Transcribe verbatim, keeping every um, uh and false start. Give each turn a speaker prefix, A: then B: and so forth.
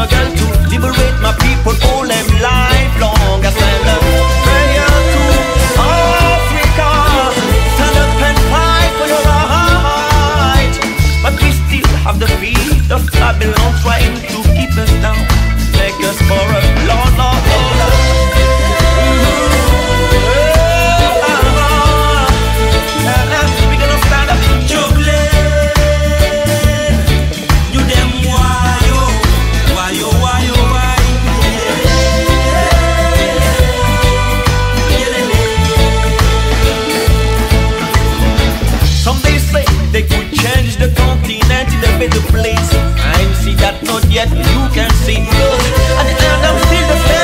A: struggle to liberate my people all them life long. I send a prayer to Africa, stand up and fight for your right. But we still have the feet of Babylon trying to keep us down, take us for a Lord, Lord, Lord. We're gonna stand up juggling. You them why yo, why yo, why yo, why? Some they say they could change the continent in a better place. I see that not yet, you can see. At the end I'm still the same.